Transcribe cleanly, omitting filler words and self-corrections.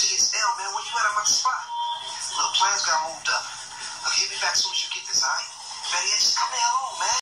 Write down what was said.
It's L, man. Where you at? I'm at the spot. Look, plans got moved up. Look, hit me back as soon as you get this, all right? Better yet, just come the hell on, man.